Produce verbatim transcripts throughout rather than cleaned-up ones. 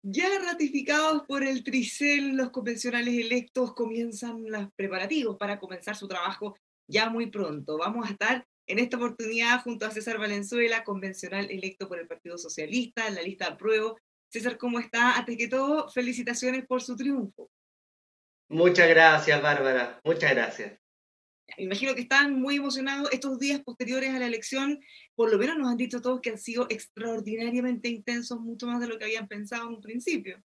Ya ratificados por el Tricel, los convencionales electos comienzan los preparativos para comenzar su trabajo ya muy pronto. Vamos a estar en esta oportunidad junto a César Valenzuela, convencional electo por el Partido Socialista, en la lista de apruebo. César, ¿cómo está? Antes que todo, felicitaciones por su triunfo. Muchas gracias, Bárbara. Muchas gracias. Me imagino que están muy emocionados estos días posteriores a la elección. Por lo menos nos han dicho todos que han sido extraordinariamente intensos, mucho más de lo que habían pensado en un principio.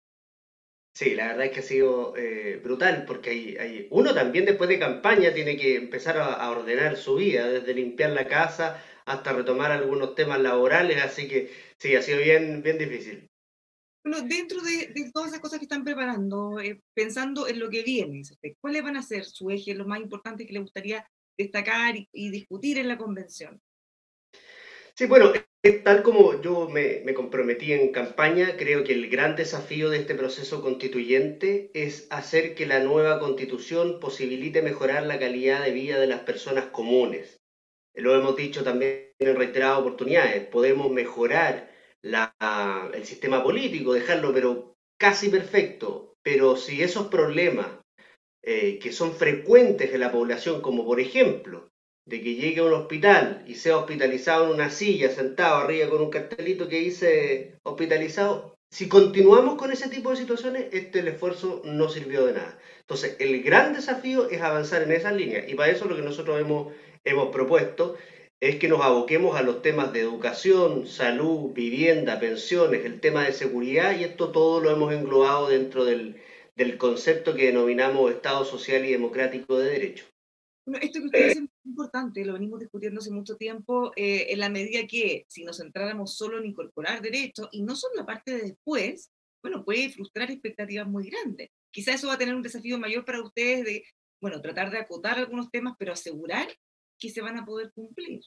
Sí, la verdad es que ha sido eh, brutal porque hay, hay- uno también después de campaña tiene que empezar a, a ordenar su vida, desde limpiar la casa hasta retomar algunos temas laborales, así que sí, ha sido bien, bien difícil. Bueno, dentro de, de todas esas cosas que están preparando, eh, pensando en lo que viene, dice usted, ¿cuáles van a ser sus ejes, los más importantes que le gustaría destacar y, y discutir en la convención? Sí, bueno, eh, tal como yo me, me comprometí en campaña, creo que el gran desafío de este proceso constituyente es hacer que la nueva constitución posibilite mejorar la calidad de vida de las personas comunes. Lo hemos dicho también en reiteradas oportunidades, podemos mejorar la- el sistema político, dejarlo pero casi perfecto, pero si esos problemas eh, que son frecuentes en la población, como por ejemplo, de que llegue a un hospital y sea hospitalizado en una silla, sentado arriba con un cartelito que dice hospitalizado, si continuamos con ese tipo de situaciones, este el esfuerzo no sirvió de nada. Entonces, el gran desafío es avanzar en esas líneas y para eso lo que nosotros hemos, hemos propuesto es que nos aboquemos a los temas de educación, salud, vivienda, pensiones, el tema de seguridad y esto todo lo hemos englobado dentro del, del concepto que denominamos Estado social y democrático de derecho. Bueno, esto que usted dice es muy importante, lo venimos discutiendo hace mucho tiempo, eh, en la medida que si nos centráramos solo en incorporar derechos y no solo la parte de después, bueno, puede frustrar expectativas muy grandes. Quizá eso va a tener un desafío mayor para ustedes de, bueno, tratar de acotar algunos temas, pero asegurar que se van a poder cumplir.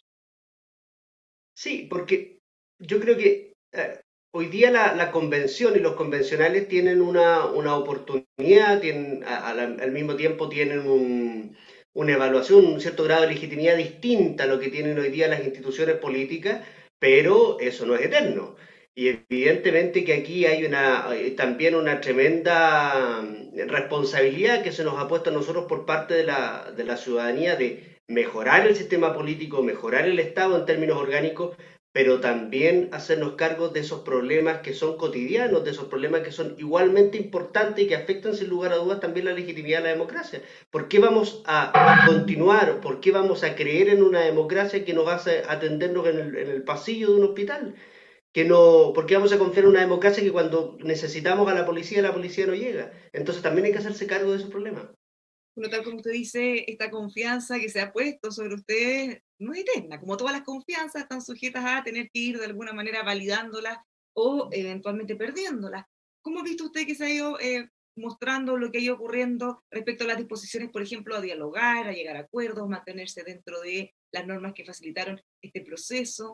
Sí, porque yo creo que eh, hoy día la, la convención y los convencionales tienen una, una oportunidad, tienen, a- a la- al mismo tiempo tienen un- una evaluación, un cierto grado de legitimidad distinta a lo que tienen hoy día las instituciones políticas, pero eso no es eterno. Y evidentemente que aquí hay una, hay también una tremenda mm, responsabilidad que se nos ha puesto a nosotros por parte de la, de la ciudadanía de mejorar el sistema político, mejorar el Estado en términos orgánicos, pero también hacernos cargo de esos problemas que son cotidianos, de esos problemas que son igualmente importantes y que afectan sin lugar a dudas también la legitimidad de la democracia. ¿Por qué vamos a continuar, por qué vamos a creer en una democracia que nos hace atendernos en el, en el pasillo de un hospital? Que no, ¿por qué vamos a confiar en una democracia que cuando necesitamos a la policía, la policía no llega? Entonces también hay que hacerse cargo de esos problemas. Bueno, tal como usted dice, esta confianza que se ha puesto sobre ustedes no es eterna. Como todas las confianzas, están sujetas a tener que ir de alguna manera validándolas o eventualmente perdiéndolas. ¿Cómo ha visto usted que se ha ido eh, mostrando lo que ha ido ocurriendo respecto a las disposiciones, por ejemplo, a dialogar, a llegar a acuerdos, mantenerse dentro de las normas que facilitaron este proceso?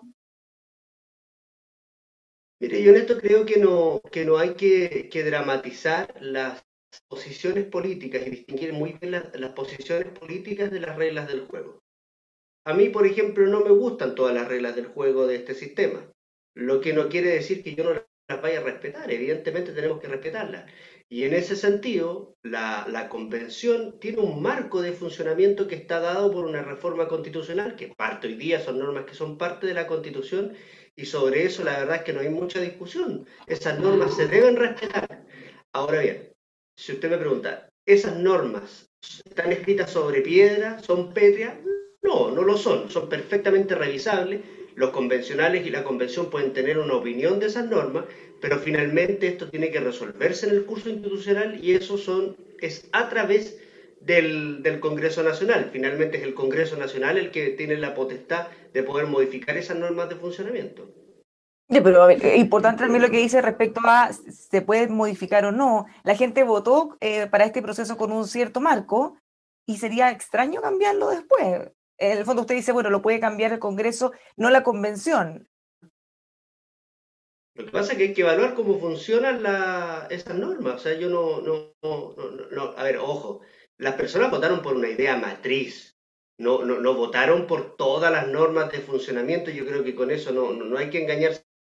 Mire, yo en esto creo que no, que no hay que, que dramatizar las posiciones políticas y distinguir muy bien las, las posiciones políticas de las reglas del juego. A mí, por ejemplo, no me gustan todas las reglas del juego de este sistema, lo que no quiere decir que yo no las vaya a respetar, evidentemente tenemos que respetarlas. Y en ese sentido, la, la convención tiene un marco de funcionamiento que está dado por una reforma constitucional, que parte hoy día son normas que son parte de la constitución, y sobre eso la verdad es que no hay mucha discusión. Esas normas se deben respetar. Ahora bien, si usted me pregunta, ¿esas normas están escritas sobre piedra? ¿Son pétreas? No, no lo son, son perfectamente revisables. Los convencionales y la convención pueden tener una opinión de esas normas, pero finalmente esto tiene que resolverse en el curso institucional y eso son, es a través del, del Congreso Nacional. Finalmente es el Congreso Nacional el que tiene la potestad de poder modificar esas normas de funcionamiento. Ya, pero a ver, es importante también lo que dice respecto a si se puede modificar o no. La gente votó eh, para este proceso con un cierto marco y sería extraño cambiarlo después. En el fondo usted dice, bueno, lo puede cambiar el Congreso, no la convención. Lo que pasa es que hay que evaluar cómo funcionan la, esas normas. O sea, yo no, no, no, no, no- a ver, ojo, las personas votaron por una idea matriz, no, no, no votaron por todas las normas de funcionamiento. Yo creo que con eso no, no, no hay que engañarse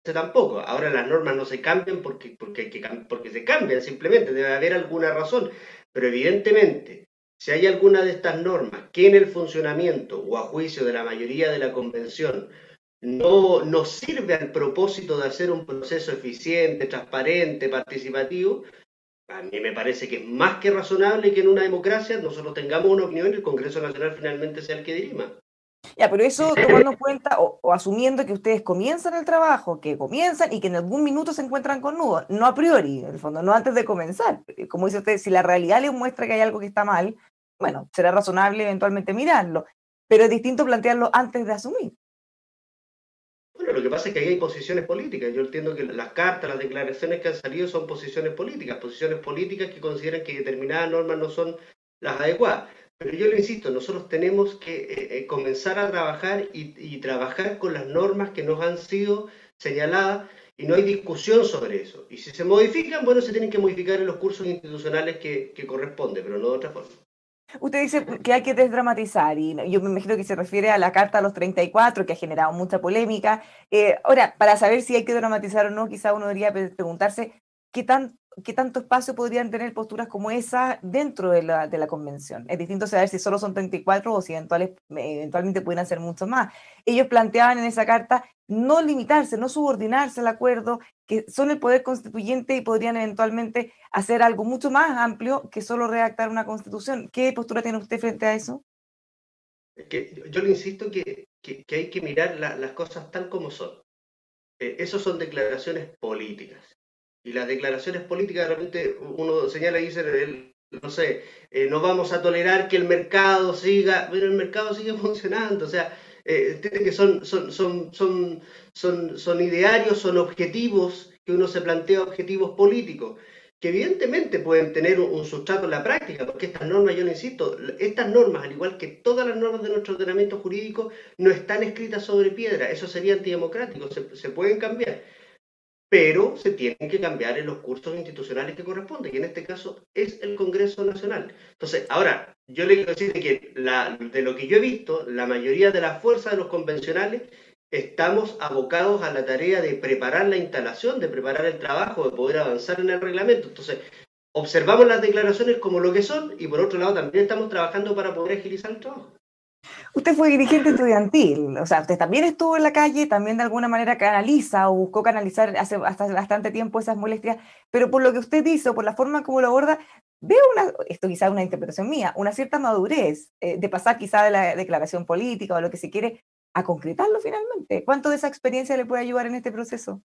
tampoco. Ahora las normas no se cambian porque, porque, hay que, porque se cambian, simplemente debe haber alguna razón. Pero evidentemente, si hay alguna de estas normas que en el funcionamiento o a juicio de la mayoría de la convención no, no sirve al propósito de hacer un proceso eficiente, transparente, participativo, a mí me parece que es más que razonable que en una democracia nosotros tengamos una opinión y el Congreso Nacional finalmente sea el que dirima. Ya, pero eso tomando en cuenta o, o asumiendo que ustedes comienzan el trabajo, que comienzan y que en algún minuto se encuentran con nudos, no a priori, en el fondo, no antes de comenzar. Eh, Como dice usted, si la realidad les muestra que hay algo que está mal, bueno, será razonable eventualmente mirarlo, pero es distinto plantearlo antes de asumir. Bueno, lo que pasa es que ahí hay posiciones políticas. Yo entiendo que las cartas, las declaraciones que han salido son posiciones políticas, posiciones políticas que consideran que determinadas normas no son las adecuadas. Pero yo le insisto, nosotros tenemos que eh, eh, comenzar a trabajar y, y trabajar con las normas que nos han sido señaladas y no hay discusión sobre eso. Y si se modifican, bueno, se tienen que modificar en los cursos institucionales que, que corresponde, pero no de otra forma. Usted dice que hay que desdramatizar y yo me imagino que se refiere a la Carta a los treinta y cuatro, que ha generado mucha polémica. Eh, ahora, para saber si hay que dramatizar o no, quizá uno debería pe- preguntarse qué, tan, qué tanto espacio podrían tener posturas como esa dentro de la, de la convención. Es distinto saber si solo son treinta y cuatro o si eventuales, eventualmente pudieran ser muchos más. Ellos planteaban en esa carta no limitarse, no subordinarse al acuerdo, que son el poder constituyente y podrían eventualmente hacer algo mucho más amplio que solo redactar una constitución. ¿Qué postura tiene usted frente a eso? Es que yo, yo le insisto que, que, que hay que mirar la, las cosas tal como son. Eh, esos son declaraciones políticas. Y las declaraciones políticas de repente uno señala y dice, el, no sé, eh, no vamos a tolerar que el mercado siga, pero el mercado sigue funcionando, o sea, eh, entiende que son, son, son, son, son, son idearios, son objetivos, que uno se plantea objetivos políticos, que evidentemente pueden tener un, un sustrato en la práctica, porque estas normas, yo le insisto, estas normas, al igual que todas las normas de nuestro ordenamiento jurídico, no están escritas sobre piedra, eso sería antidemocrático, se, se pueden cambiar, pero se tienen que cambiar en los cursos institucionales que corresponden, y en este caso es el Congreso Nacional. Entonces, ahora, yo le quiero decir que la, de lo que yo he visto, la mayoría de las fuerzas de los convencionales estamos abocados a la tarea de preparar la instalación, de preparar el trabajo, de poder avanzar en el reglamento. Entonces, observamos las declaraciones como lo que son y por otro lado también estamos trabajando para poder agilizar el trabajo. Usted fue dirigente estudiantil, o sea, usted también estuvo en la calle, también de alguna manera canaliza o buscó canalizar hace hasta bastante tiempo esas molestias, pero por lo que usted dice o por la forma como lo aborda, veo una, esto quizá es una interpretación mía, una cierta madurez eh, de pasar quizá de la declaración política o lo que se quiere a concretarlo finalmente. ¿Cuánto de esa experiencia le puede ayudar en este proceso?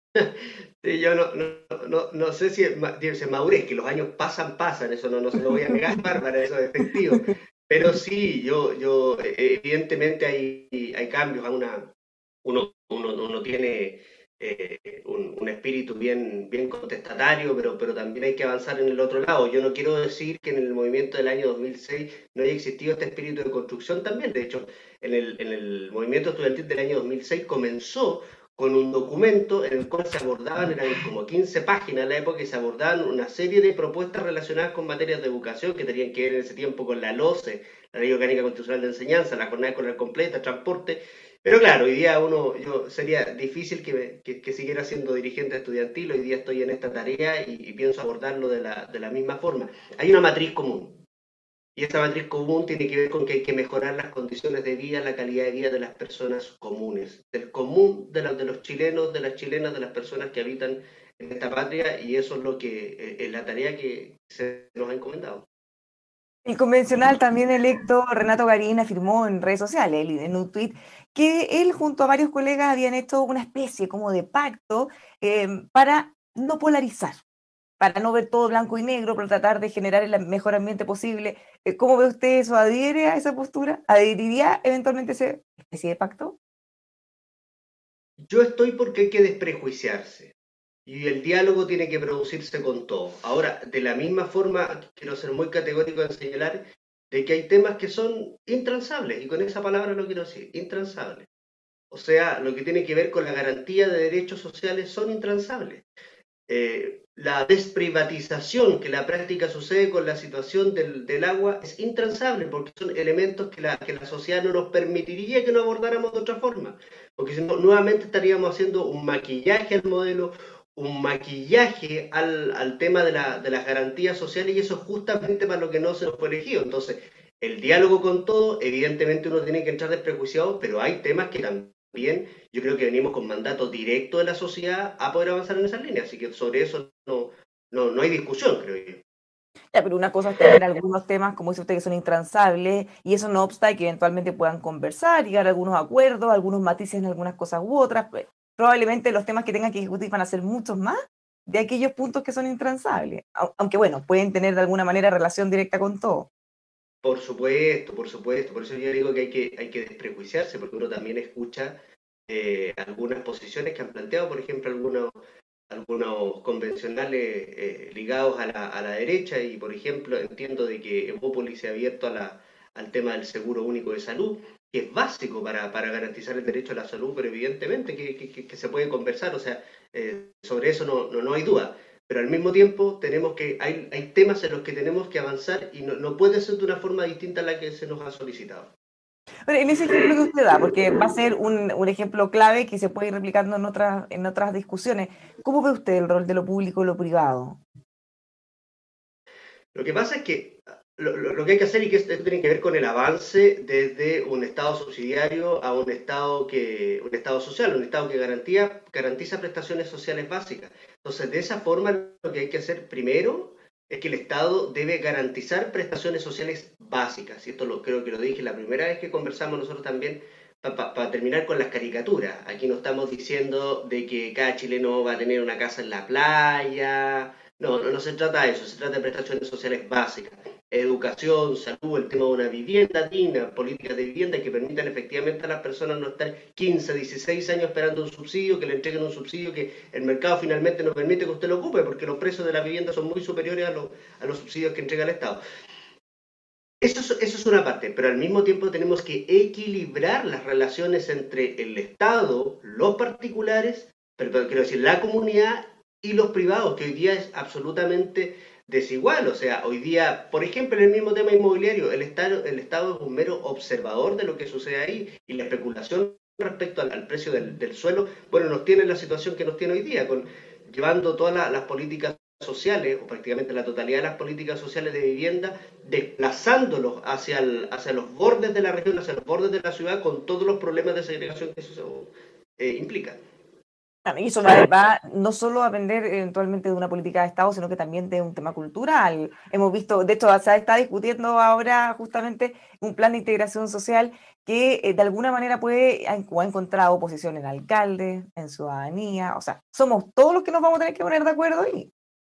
Sí, yo no, no, no, no sé si es ma- si madurez, que los años pasan, pasan, eso no, no se lo voy a negar, Bárbara, eso es efectivo. Pero sí, yo, yo, eh, evidentemente hay, hay cambios, a una, uno, uno, uno tiene eh, un, un espíritu bien, bien contestatario, pero, pero también hay que avanzar en el otro lado. Yo no quiero decir que en el movimiento del año dos mil seis no haya existido este espíritu de construcción también. De hecho, en el, en el movimiento estudiantil del año dos mil seis comenzó con un documento en el cual se abordaban, eran como quince páginas en la época, y se abordaban una serie de propuestas relacionadas con materias de educación que tenían que ver en ese tiempo con la LOCE, la Ley Orgánica Constitucional de Enseñanza, la jornada escolar completa, transporte. Pero claro, hoy día uno, yo sería difícil que, me, que, que, siguiera siendo dirigente estudiantil, hoy día estoy en esta tarea y, y pienso abordarlo de la, de la misma forma. Hay una matriz común, y esa matriz común tiene que ver con que hay que mejorar las condiciones de vida, la calidad de vida de las personas comunes, del común de, la, de los chilenos, de las chilenas, de las personas que habitan en esta patria, y eso es lo que eh, es la tarea que se nos ha encomendado. El convencional también electo Renato Garín afirmó en redes sociales, en un tuit, que él junto a varios colegas habían hecho una especie como de pacto eh, para no polarizar, para no ver todo blanco y negro, para tratar de generar el mejor ambiente posible. Eh, ¿Cómo ve usted eso? ¿Adhiere a esa postura? ¿Adheriría eventualmente a esa especie de pacto? Yo estoy porque hay que desprejuiciarse. Y el diálogo tiene que producirse con todo. Ahora, de la misma forma, quiero ser muy categórico en señalar de que hay temas que son intransables, y con esa palabra lo quiero decir, intransables. O sea, lo que tiene que ver con la garantía de derechos sociales son intransables. Eh, la desprivatización, que la práctica sucede con la situación del, del agua, es intransable porque son elementos que la, que la sociedad no nos permitiría que no abordáramos de otra forma. Porque si no, nuevamente estaríamos haciendo un maquillaje al modelo, un maquillaje al, al tema de, la, de las garantías sociales, y eso es justamente para lo que no se nos fue elegido. Entonces, el diálogo con todo, evidentemente uno tiene que entrar desprejuiciado, pero hay temas que también yo creo que venimos con mandato directo de la sociedad a poder avanzar en esas líneas, así que sobre eso no, no, no hay discusión, creo yo. Ya, pero una cosa es tener algunos temas, como dice usted, que son intransables, y eso no obsta que eventualmente puedan conversar, llegar a algunos acuerdos, algunos matices en algunas cosas u otras. Pues, probablemente los temas que tengan que discutir van a ser muchos más de aquellos puntos que son intransables. Au- Aunque bueno, pueden tener de alguna manera relación directa con todo. Por supuesto, por supuesto, por eso yo digo que hay que, hay que desprejuiciarse, porque uno también escucha eh, algunas posiciones que han planteado, por ejemplo, algunos, algunos convencionales eh, ligados a la, a la derecha, y por ejemplo entiendo de que Evópolis se ha abierto a la, al tema del seguro único de salud, que es básico para, para garantizar el derecho a la salud, pero evidentemente que, que, que se puede conversar, o sea, eh, sobre eso no, no, no hay duda. Pero al mismo tiempo tenemos que, hay, hay temas en los que tenemos que avanzar y no, no puede ser de una forma distinta a la que se nos ha solicitado. Pero en ese ejemplo que usted da, porque va a ser un, un ejemplo clave que se puede ir replicando en otras, en otras discusiones, ¿cómo ve usted el rol de lo público y lo privado? Lo que pasa es que lo, lo, lo que hay que hacer, y que esto tiene que ver con el avance desde un Estado subsidiario a un Estado que un Estado social, un Estado que garantía, garantiza prestaciones sociales básicas. Entonces, de esa forma, lo que hay que hacer primero es que el Estado debe garantizar prestaciones sociales básicas. Y esto lo, creo que lo dije la primera vez que conversamos nosotros también, para pa, pa terminar con las caricaturas. Aquí no estamos diciendo de que cada chileno va a tener una casa en la playa. No, no, no se trata de eso, se trata de prestaciones sociales básicas, educación, salud, el tema de una vivienda digna, políticas de vivienda que permitan efectivamente a las personas no estar quince, dieciséis años esperando un subsidio, que le entreguen un subsidio que el mercado finalmente no permite que usted lo ocupe, porque los precios de la vivienda son muy superiores a, lo, a los subsidios que entrega el Estado. Eso es, eso es una parte, pero al mismo tiempo tenemos que equilibrar las relaciones entre el Estado, los particulares, perdón, quiero decir, la comunidad y los privados, que hoy día es absolutamente desigual. O sea, hoy día, por ejemplo, en el mismo tema inmobiliario, el Estado, el Estado es un mero observador de lo que sucede ahí, y la especulación respecto al, al precio del, del suelo, bueno, nos tiene la situación que nos tiene hoy día, con llevando todas la, las políticas sociales, o prácticamente la totalidad de las políticas sociales de vivienda, desplazándolos hacia, el, hacia los bordes de la región, hacia los bordes de la ciudad, con todos los problemas de segregación que eso eh, implica. Claro, y eso va, va no solo a depender eventualmente de una política de Estado, sino que también de un tema cultural. Hemos visto, de hecho, se está discutiendo ahora justamente un plan de integración social que eh, de alguna manera puede, ha, o ha encontrado oposición en alcaldes, en ciudadanía, o sea, somos todos los que nos vamos a tener que poner de acuerdo ahí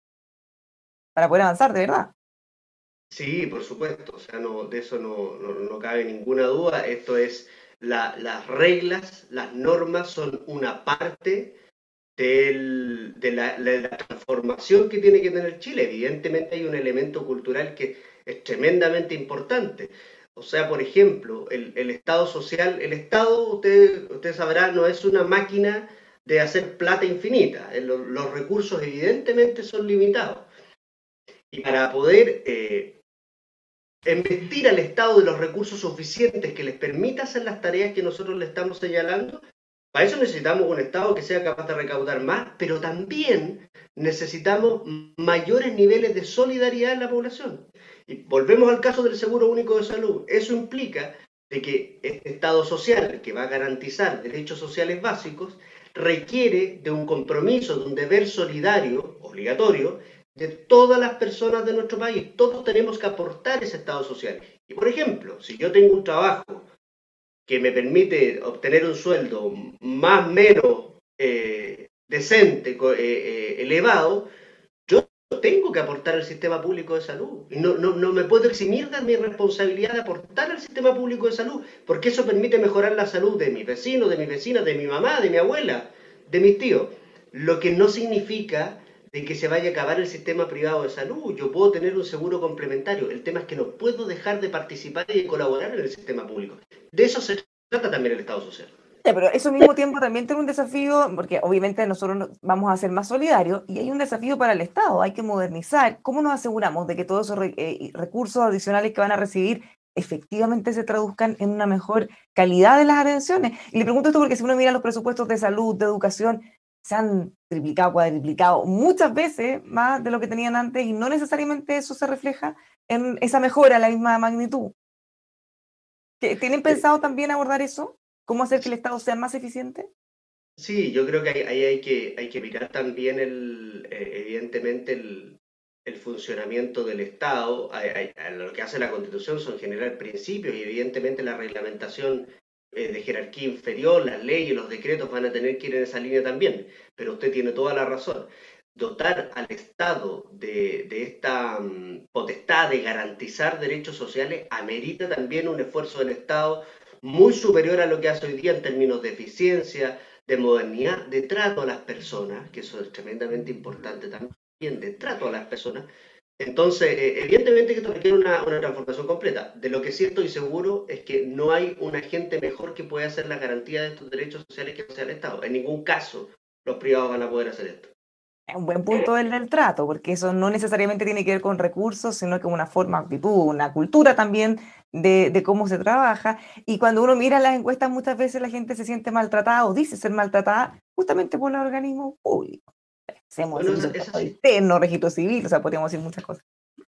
para poder avanzar, de verdad. Sí, por supuesto, o sea, no, de eso no, no, no cabe ninguna duda. Esto es, la, las reglas, las normas son una parte del, de, la, de, la, transformación que tiene que tener Chile. Evidentemente hay un elemento cultural que es tremendamente importante. O sea, por ejemplo, el, el Estado social, el Estado, usted, usted sabrá, no es una máquina de hacer plata infinita. Los, los recursos evidentemente son limitados. Y para poder eh, investir al Estado de los recursos suficientes que les permita hacer las tareas que nosotros le estamos señalando, para eso necesitamos un Estado que sea capaz de recaudar más, pero también necesitamos mayores niveles de solidaridad en la población. Y volvemos al caso del Seguro Único de Salud. Eso implica de que este Estado social, que va a garantizar derechos sociales básicos, requiere de un compromiso, de un deber solidario, obligatorio, de todas las personas de nuestro país. Todos tenemos que aportar ese Estado social. Y por ejemplo, si yo tengo un trabajo que me permite obtener un sueldo más o menos eh, decente, eh, eh, elevado, yo tengo que aportar al sistema público de salud. Y no, no, no me puedo eximir de mi responsabilidad de aportar al sistema público de salud, porque eso permite mejorar la salud de mis vecinos, de mis vecinas, de mi mamá, de mi abuela, de mis tíos. Lo que no significa de que se vaya a acabar el sistema privado de salud. Yo puedo tener un seguro complementario. El tema es que no puedo dejar de participar y de colaborar en el sistema público. De eso se trata también el Estado social. Ya, pero eso al mismo tiempo también tiene un desafío, porque obviamente nosotros no- vamos a ser más solidarios y hay un desafío para el Estado, hay que modernizar. ¿Cómo nos aseguramos de que todos esos re- eh, recursos adicionales que van a recibir efectivamente se traduzcan en una mejor calidad de las atenciones? Y le pregunto esto porque si uno mira los presupuestos de salud, de educación, se han triplicado, cuadriplicado muchas veces más de lo que tenían antes y no necesariamente eso se refleja en esa mejora a la misma magnitud. ¿Que- ¿Tienen Eh, pensado también abordar eso? ¿Cómo hacer que el Estado sea más eficiente? Sí, yo creo que ahí, ahí hay que, hay que mirar también el, eh, evidentemente el, el funcionamiento del Estado. Hay- hay- a lo que hace la Constitución son generar principios y evidentemente la reglamentación eh, de jerarquía inferior, las leyes, los decretos van a tener que ir en esa línea también. Pero usted tiene toda la razón. Dotar al Estado de, de esta mm, potestad de garantizar derechos sociales amerita también un esfuerzo del Estado muy superior a lo que hace hoy día en términos de eficiencia, de modernidad, de trato a las personas, que eso es tremendamente importante también, de trato a las personas. Entonces, eh, evidentemente que esto requiere una, una transformación completa. De lo que sí estoy seguro es que no hay un agente mejor que pueda hacer la garantía de estos derechos sociales que no sea el Estado. En ningún caso los privados van a poder hacer esto. Es un buen punto el del trato, porque eso no necesariamente tiene que ver con recursos, sino que una forma, actitud, una cultura también de, de cómo se trabaja. Y cuando uno mira las encuestas, muchas veces la gente se siente maltratada o dice ser maltratada justamente por los organismos públicos. Hacemos Bueno, esa, servicio de esa Estado sí, interno, registro civil, o sea, podríamos decir muchas cosas.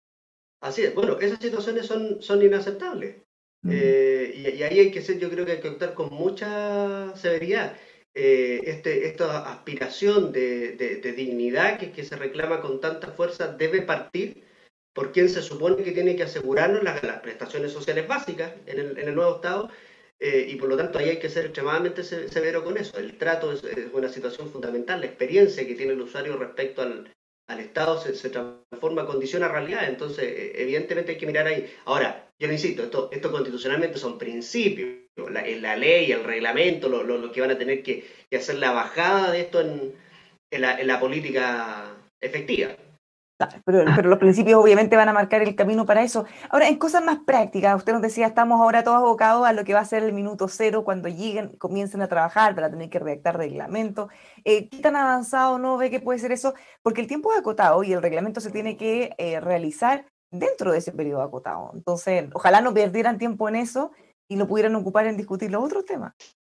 así es. Bueno, esas situaciones son, son inaceptables. Mm. Eh, y, y ahí hay que ser, yo creo que hay que actuar con mucha severidad. Eh, este, esta aspiración de, de- de dignidad que, que se reclama con tanta fuerza debe partir por quien se supone que tiene que asegurarnos las, las prestaciones sociales básicas en el, en el nuevo Estado, eh, y por lo tanto ahí hay que ser extremadamente se- severo con eso. El trato es, es una situación fundamental, la experiencia que tiene el usuario respecto al, al Estado se, se transforma, condiciona realidad, entonces eh, evidentemente hay que mirar ahí. Ahora, yo le insisto, esto, esto constitucionalmente son principios, la, la ley, el reglamento, lo, lo, lo, que van a tener que, que hacer la bajada de esto en, en, la, en la política efectiva. Claro, Pero, pero los principios obviamente van a marcar el camino para eso. Ahora, en cosas más prácticas, usted nos decía, estamos ahora todos abocados a lo que va a ser el minuto cero cuando lleguen, comiencen a trabajar para tener que redactar reglamento. Eh, ¿qué tan avanzado no ve que puede ser eso? Porque el tiempo es acotado y el reglamento se tiene que eh, realizar dentro de ese periodo acotado. Entonces, ojalá no perdieran tiempo en eso y lo pudieran ocupar en discutir los otros temas.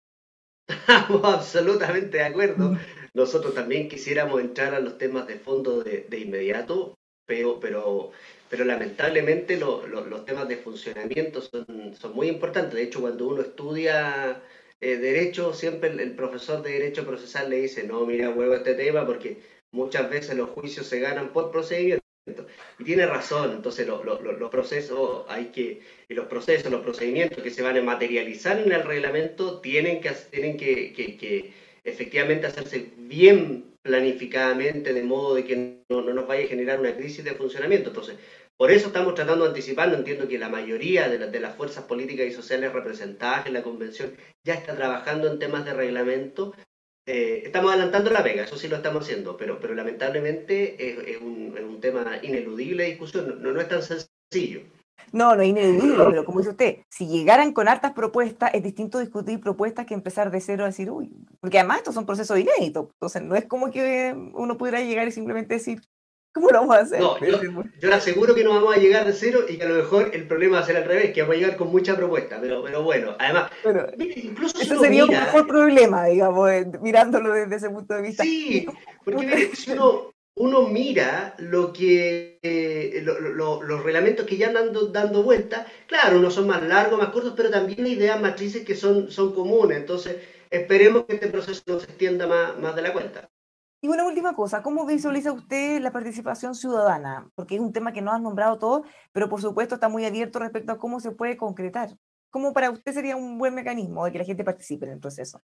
Estamos absolutamente de acuerdo. Nosotros también quisiéramos entrar a los temas de fondo de, de inmediato, pero, pero, pero lamentablemente lo- lo- los temas de funcionamiento son, son muy importantes. De hecho, cuando uno estudia eh, derecho, siempre el, el profesor de derecho procesal le dice, no, mira, huevo este tema, porque muchas veces los juicios se ganan por procedimiento. Y tiene razón, entonces lo- lo- lo- los procesos hay que, y los procesos, los procedimientos que se van a materializar en el reglamento tienen que, tienen que, que, que efectivamente hacerse bien planificadamente, de modo de que no, no, nos vaya a generar una crisis de funcionamiento. Entonces, por eso estamos tratando de anticipando. Entiendo que la mayoría de, la, de las fuerzas políticas y sociales representadas en la convención ya está trabajando en temas de reglamento. Eh, estamos adelantando la vega, eso sí lo estamos haciendo, pero, pero lamentablemente es, es, un, es, un, tema ineludible de discusión, no, no es tan sencillo. No, no es ineludible, pero como dice usted, si llegaran con hartas propuestas, es distinto discutir propuestas que empezar de cero a decir, uy, porque además estos son procesos inéditos, entonces no es como que uno pudiera llegar y simplemente decir, ¿cómo lo vamos a hacer? No, yo, yo le aseguro que no vamos a llegar de cero y que a lo mejor el problema va a ser al revés, que vamos a llegar con mucha propuesta, pero, pero bueno, además, Pero mire, incluso si ese uno sería un mira, mejor problema, digamos, eh, mirándolo desde ese punto de vista. Y sí, como porque usted- mire, si uno, uno mira lo que eh, lo, lo, los reglamentos que ya andan dando, dando vuelta, claro, unos son más largos, más cortos, pero también hay ideas matrices que son, son comunes, entonces esperemos que este proceso no se extienda más, más de la cuenta. Y una última cosa, ¿cómo visualiza usted la participación ciudadana? Porque es un tema que no han nombrado todos, pero por supuesto está muy abierto respecto a cómo se puede concretar. ¿Cómo para usted sería un buen mecanismo de que la gente participe en el proceso?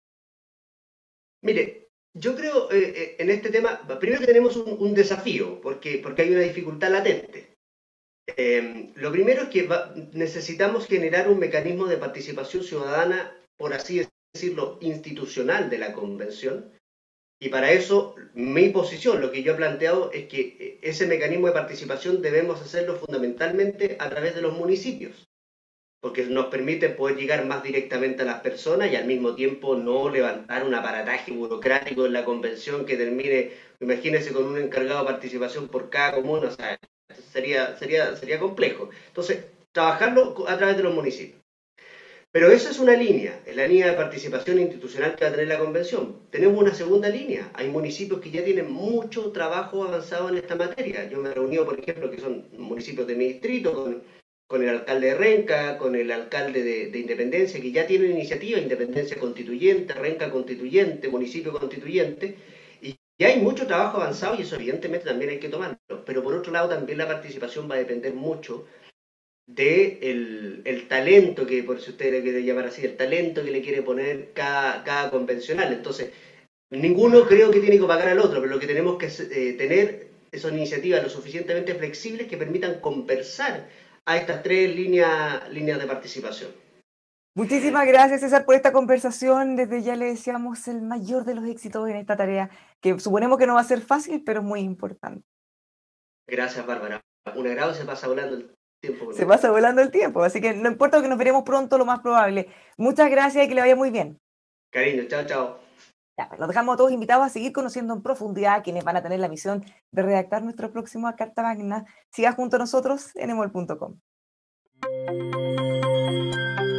Mire, yo creo eh, eh, en este tema, primero que tenemos un, un desafío, porque, porque hay una dificultad latente. Eh, lo primero es que va- necesitamos generar un mecanismo de participación ciudadana, por así decirlo, institucional de la convención. Y para eso, mi posición, lo que yo he planteado es que eh, ese mecanismo de participación debemos hacerlo fundamentalmente a través de los municipios. porque nos permite poder llegar más directamente a las personas y al mismo tiempo no levantar un aparataje burocrático en la convención que termine, imagínense, con un encargado de participación por cada comuna, o sea, sería, sería, sería complejo. Entonces, trabajarlo a través de los municipios. Pero esa es una línea, es la línea de participación institucional que va a tener la convención. Tenemos una segunda línea, hay municipios que ya tienen mucho trabajo avanzado en esta materia. Yo me he reunido, por ejemplo, que son municipios de mi distrito, con, con el alcalde de Renca, con el alcalde de, de Independencia, que ya tienen iniciativa, Independencia Constituyente, Renca Constituyente, Municipio Constituyente, y ya hay mucho trabajo avanzado y eso evidentemente también hay que tomarlo. Pero por otro lado también la participación va a depender mucho de el, el talento que, por si usted le quiere llamar así, el talento que le quiere poner cada, cada convencional. Entonces, ninguno creo que tiene que pagar al otro, pero lo que tenemos que eh, tener son iniciativas lo suficientemente flexibles que permitan conversar a estas tres líneas, líneas de participación. Muchísimas gracias, César, por esta conversación. Desde ya le deseamos el mayor de los éxitos en esta tarea, que suponemos que no va a ser fácil, pero es muy importante. Gracias, Bárbara. Un agrado, se pasa volando el tiempo. Se pasa volando el tiempo, así que no importa que nos veremos pronto, lo más probable. Muchas gracias y que le vaya muy bien. Cariño, chao, chao. Ya, los dejamos a todos invitados a seguir conociendo en profundidad a quienes van a tener la misión de redactar nuestra próxima Carta Magna. Siga junto a nosotros en emol punto com.